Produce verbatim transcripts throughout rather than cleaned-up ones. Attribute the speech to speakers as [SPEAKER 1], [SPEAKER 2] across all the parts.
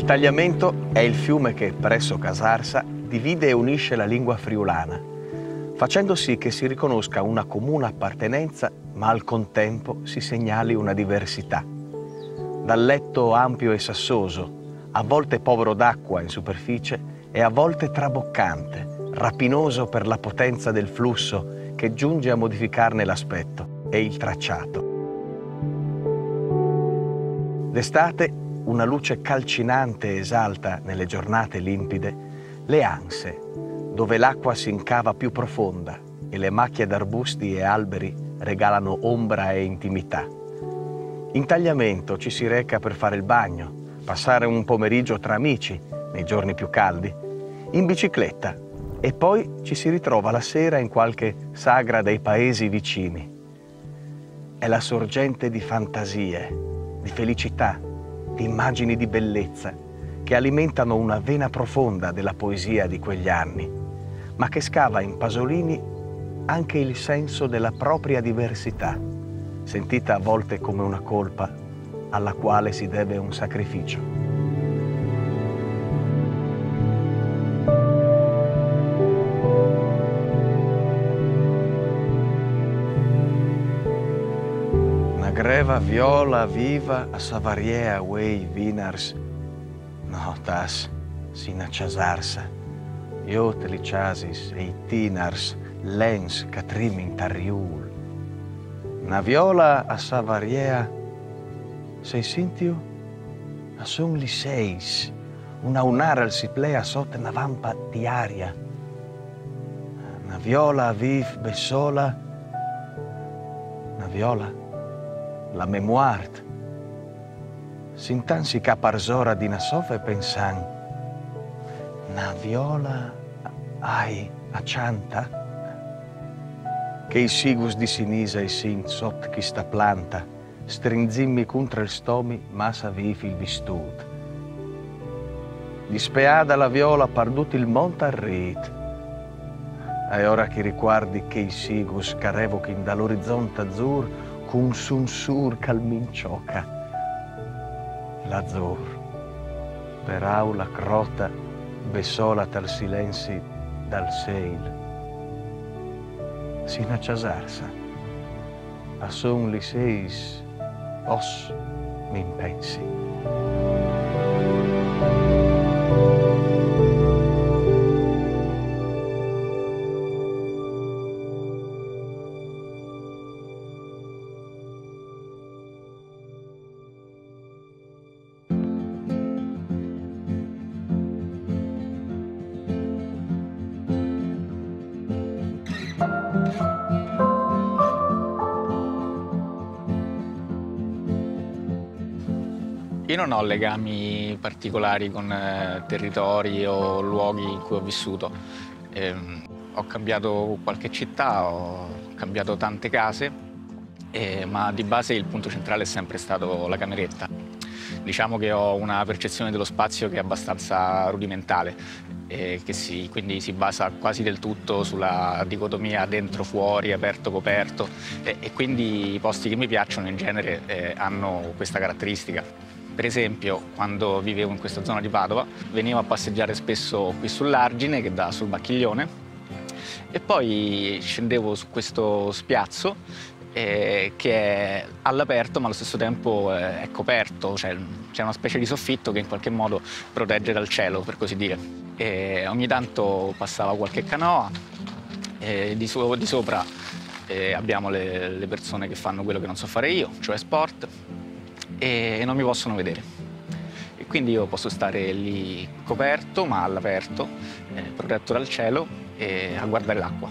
[SPEAKER 1] Il Tagliamento è il fiume che, presso Casarsa, divide e unisce la lingua friulana, facendo sì che si riconosca una comune appartenenza, ma al contempo si segnali una diversità. Dal letto ampio e sassoso, a volte povero d'acqua in superficie e a volte traboccante, rapinoso per la potenza del flusso che giunge a modificarne l'aspetto e il tracciato. D'estate una luce calcinante esalta nelle giornate limpide le anse, dove l'acqua si incava più profonda e le macchie d'arbusti e alberi regalano ombra e intimità. In Tagliamento ci si reca per fare il bagno, passare un pomeriggio tra amici, nei giorni più caldi, in bicicletta, e poi ci si ritrova la sera in qualche sagra dei paesi vicini. È la sorgente di fantasie, di felicità, di immagini di bellezza che alimentano una vena profonda della poesia di quegli anni, ma che scava in Pasolini anche il senso della propria diversità, sentita a volte come una colpa alla quale si deve un sacrificio. Greva viola viva a Savariea Wei Vinars. No, tas, sina Casarsa. Io te li chasis e i tinars, lens catrimin tariul. Na viola a Savariea, sei sintiu? A son li seis, una unara al si plea sotto una vampa di aria. Na viola a viv bessola, na viola. La memoire. Sintan si caparzora di nasofa e pensan, na viola ai a cianta? Che i sigus di sinisa e sin sot chi sta planta, strinzimmi contra il stomi, massa vivi il vistut. Dispeada la viola pardut il monte arrit. E ora che ricordi che i sigus carevochin dall'orizzonte azzur, con sunsur calmincioca. L'azzur, per aula crota, bessola tal silenzi dal seil. Sina Casarsa, a son li seis, os min pensi.
[SPEAKER 2] Io non ho legami particolari con eh, territori o luoghi in cui ho vissuto. Eh, ho cambiato qualche città, ho cambiato tante case, eh, ma di base il punto centrale è sempre stato la cameretta. Diciamo che ho una percezione dello spazio che è abbastanza rudimentale, eh, che si, quindi si basa quasi del tutto sulla dicotomia dentro-fuori, aperto-coperto, eh, e quindi i posti che mi piacciono in genere eh, hanno questa caratteristica. Per esempio, quando vivevo in questa zona di Padova, venivo a passeggiare spesso qui sull'Argine, che dà sul Bacchiglione, e poi scendevo su questo spiazzo eh, che è all'aperto, ma allo stesso tempo eh, è coperto, cioè c'è una specie di soffitto che in qualche modo protegge dal cielo, per così dire. E ogni tanto passava qualche canoa, e di, so di sopra eh, abbiamo le, le persone che fanno quello che non so fare io, cioè sport, e non mi possono vedere. E quindi io posso stare lì coperto, ma all'aperto, eh, protetto dal cielo, e a guardare l'acqua.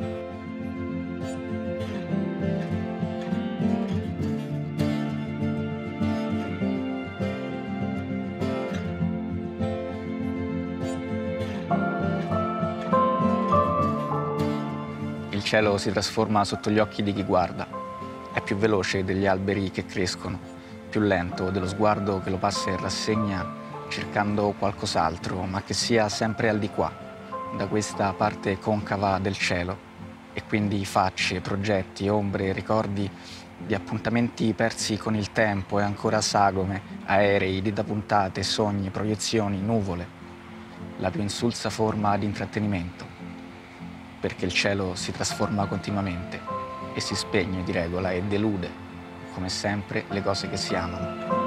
[SPEAKER 2] Il cielo si trasforma sotto gli occhi di chi guarda. È più veloce degli alberi che crescono, più lento dello sguardo che lo passa in rassegna cercando qualcos'altro, ma che sia sempre al di qua, da questa parte concava del cielo, e quindi facce, progetti, ombre, ricordi di appuntamenti persi con il tempo e ancora sagome, aerei, dita puntate, sogni, proiezioni, nuvole, la più insulsa forma di intrattenimento, perché il cielo si trasforma continuamente e si spegne di regola e delude, come sempre, le cose che si amano.